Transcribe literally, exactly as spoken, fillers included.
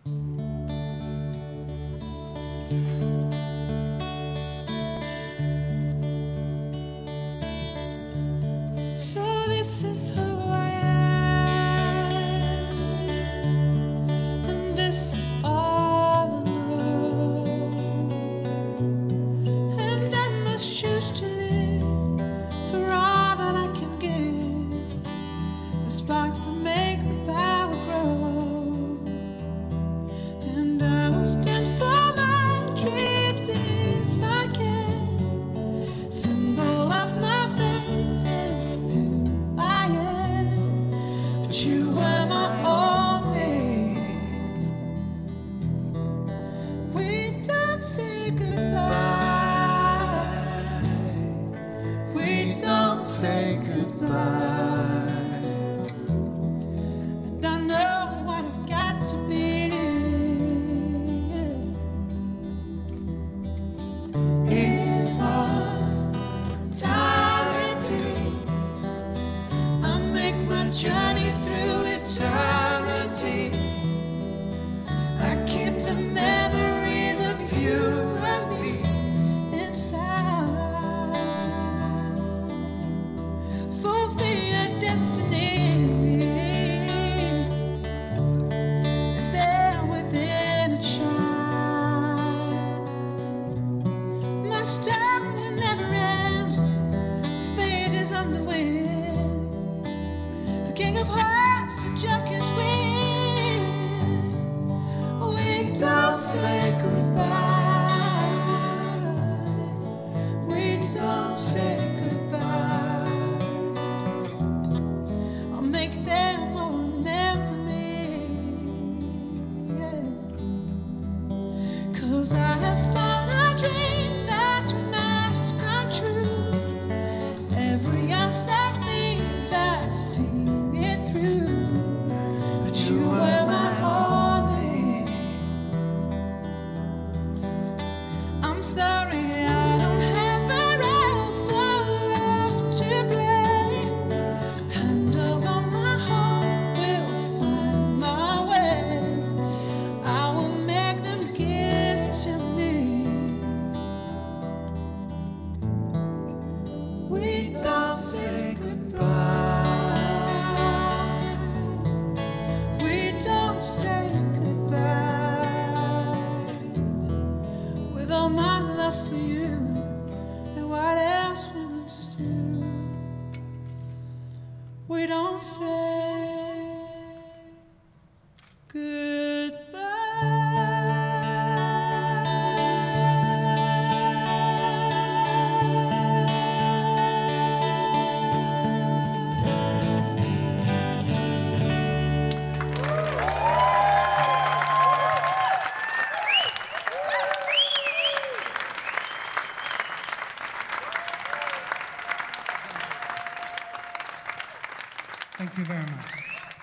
So this is who I am, and this is all I know, and I must choose to live for all that I can give, the sparks that make the power grow, and I will stand for my dreams if I can, symbol of my faith in who I am, but you are my only. We don't say goodbye, we don't say goodbye, and I know what I've got to be. Immortality, I make my journey through eternity. I keep the memories of you and me inside. Fulfill your destiny is there within a child. My star will never end. Fate is on the wind. The king of hearts, the jockeys win. We don't say goodbye. We don't say goodbye. I'll make them all remember me. Yeah. 'Cause I have found a dream that must come true. Every unsaid thing that see me through. But you were my only. I'm sorry I don't have a role for love to play. Hand over my heart will find my way. I will make them give to me. We don't say goodbye. We don't say goodbye. With all my love for you and what else we must do, we don't say goodbye. Thank you very much.